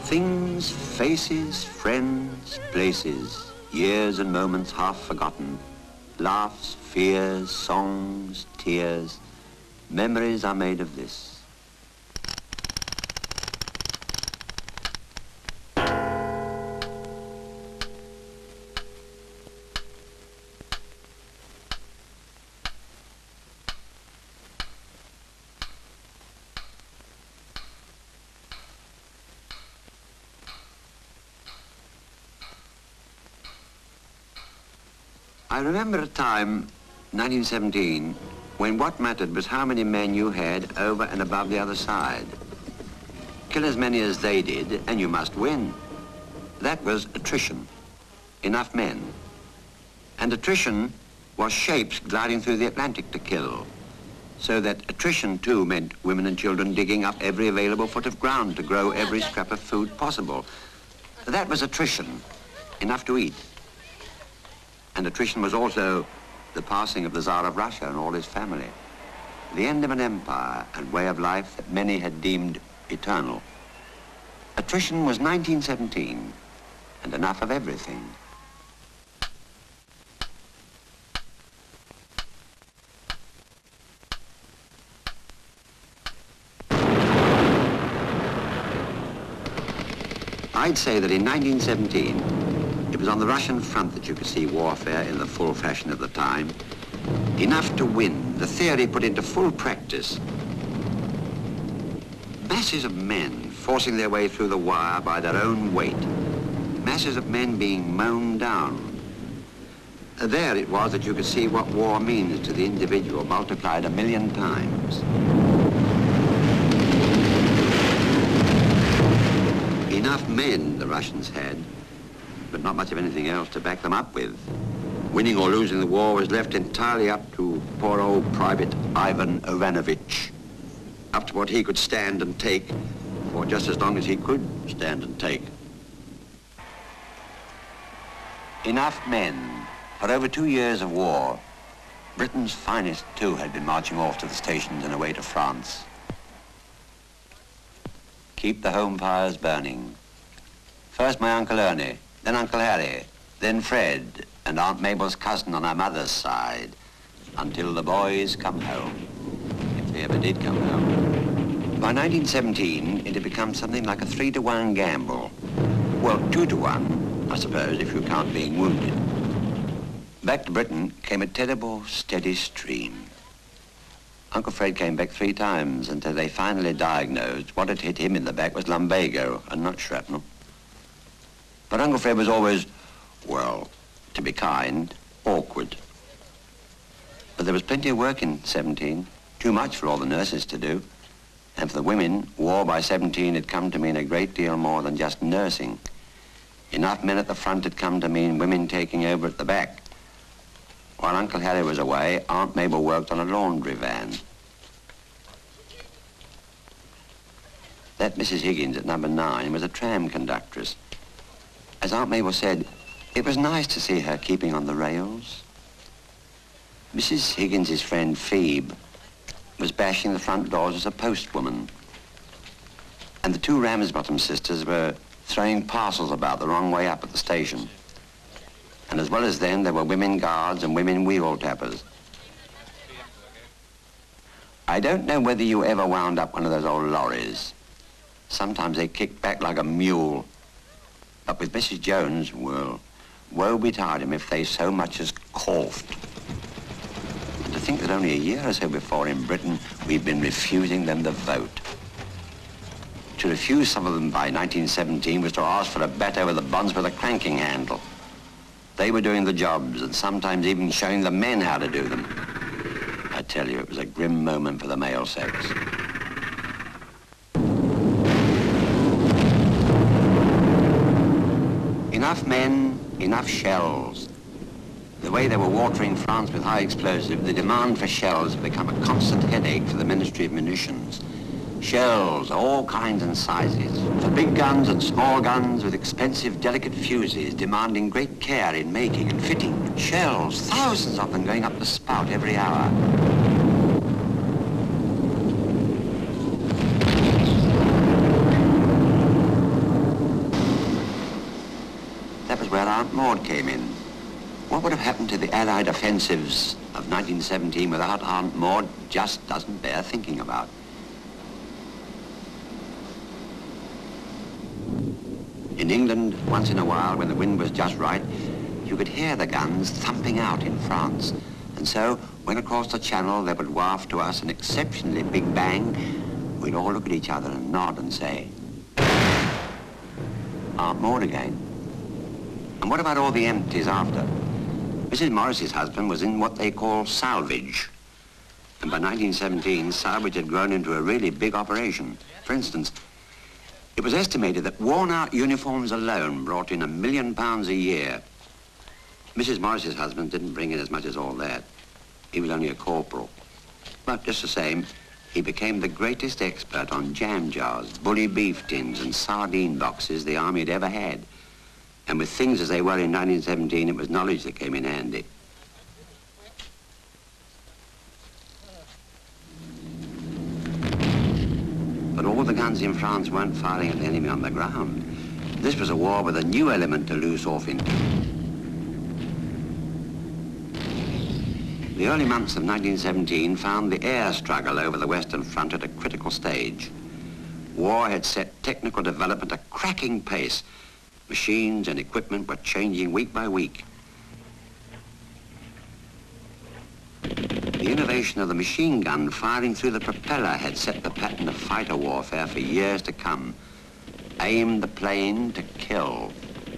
Things, faces, friends, places, years and moments half forgotten, laughs, fears, songs, tears, memories are made of this. I remember a time, 1917, when what mattered was how many men you had over and above the other side. Kill as many as they did, and you must win. That was attrition. Enough men. And attrition was shapes gliding through the Atlantic to kill. So that attrition, too, meant women and children digging up every available foot of ground to grow every scrap of food possible. That was attrition. Enough to eat. And attrition was also the passing of the Tsar of Russia and all his family. The end of an empire and way of life that many had deemed eternal. Attrition was 1917, and enough of everything. I'd say that in 1917, it was on the Russian front that you could see warfare in the full fashion of the time. Enough to win, the theory put into full practice. Masses of men forcing their way through the wire by their own weight. Masses of men being mown down. There it was that you could see what war means to the individual multiplied 1,000,000 times. Enough men the Russians had, but not much of anything else to back them up with. Winning or losing the war was left entirely up to poor old Private Ivan Ivanovich, up to what he could stand and take for just as long as he could stand and take. Enough men. For over 2 years of war, Britain's finest too had been marching off to the stations and away to France. Keep the home fires burning. First my Uncle Ernie, then Uncle Harry, then Fred, and Aunt Mabel's cousin on her mother's side, until the boys come home, if they ever did come home. By 1917, it had become something like a 3-to-1 gamble. Well, 2-to-1, I suppose, if you count being wounded. Back to Britain came a terrible, steady stream. Uncle Fred came back 3 times until they finally diagnosed what had hit him in the back was lumbago and not shrapnel. But Uncle Fred was always, well, to be kind, awkward. But there was plenty of work in 17, too much for all the nurses to do. And for the women, war by 17 had come to mean a great deal more than just nursing. Enough men at the front had come to mean women taking over at the back. While Uncle Harry was away, Aunt Mabel worked on a laundry van. That Mrs. Higgins at number 9 was a tram conductress. As Aunt Mabel said, it was nice to see her keeping on the rails. Mrs. Higgins's friend Phoebe was bashing the front doors as a postwoman. And the 2 Ramsbottom sisters were throwing parcels about the wrong way up at the station. And as well as them, there were women guards and women wheel tappers. I don't know whether you ever wound up one of those old lorries. Sometimes they kicked back like a mule. But with Mrs. Jones, well, woe betide him if they so much as coughed. And to think that only a year or so before in Britain, we've been refusing them the vote. To refuse some of them by 1917 was to ask for a bet over the bonds with a cranking handle. They were doing the jobs and sometimes even showing the men how to do them. I tell you, it was a grim moment for the male sex. Enough men, enough shells. The way they were watering France with high explosive, the demand for shells had become a constant headache for the Ministry of Munitions. Shells, all kinds and sizes, for big guns and small guns with expensive, delicate fuses demanding great care in making and fitting. Shells, thousands of them going up the spout every hour. Aunt Maud came in. What would have happened to the Allied offensives of 1917 without Aunt Maud just doesn't bear thinking about. In England, once in a while, when the wind was just right, you could hear the guns thumping out in France. And so, when across the channel they would waft to us an exceptionally big bang, we'd all look at each other and nod and say, Aunt Maud again. And what about all the empties after? Mrs. Morris's husband was in what they call salvage. And by 1917, salvage had grown into a really big operation. For instance, it was estimated that worn-out uniforms alone brought in £1 million a year. Mrs. Morris's husband didn't bring in as much as all that. He was only a corporal. But just the same, he became the greatest expert on jam jars, bully beef tins and sardine boxes the Army had ever had. And with things as they were in 1917, it was knowledge that came in handy. But all the guns in France weren't firing at the enemy on the ground. This was a war with a new element to loose off into. The early months of 1917 found the air struggle over the Western Front at a critical stage. War had set technical development at a cracking pace. Machines and equipment were changing week by week. The innovation of the machine gun firing through the propeller had set the pattern of fighter warfare for years to come. Aim the plane to kill.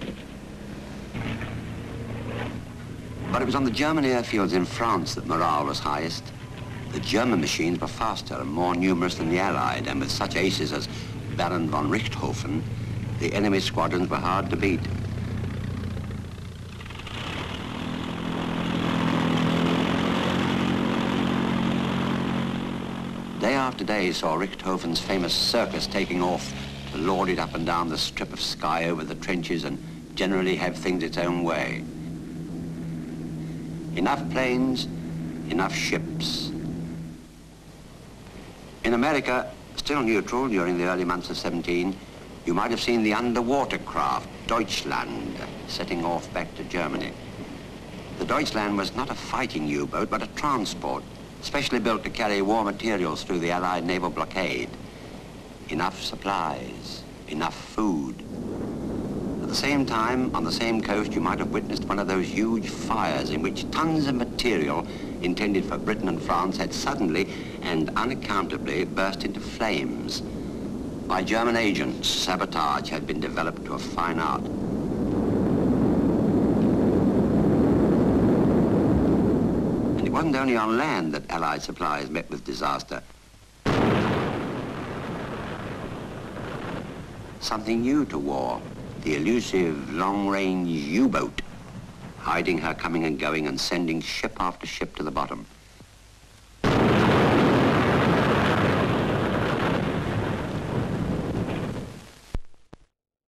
But it was on the German airfields in France that morale was highest. The German machines were faster and more numerous than the Allied, and with such aces as Baron von Richthofen, the enemy squadrons were hard to beat. Day after day saw Richthofen's famous circus taking off, lauded up and down the strip of sky over the trenches and generally have things its own way. Enough planes, enough ships. In America, still neutral during the early months of 17, you might have seen the underwater craft, Deutschland, setting off back to Germany. The Deutschland was not a fighting U-boat, but a transport, specially built to carry war materials through the Allied naval blockade. Enough supplies, enough food. At the same time, on the same coast, you might have witnessed one of those huge fires in which tons of material intended for Britain and France had suddenly and unaccountably burst into flames. By German agents, sabotage had been developed to a fine art. And it wasn't only on land that Allied supplies met with disaster. Something new to war, the elusive long-range U-boat, hiding her coming and going and sending ship after ship to the bottom.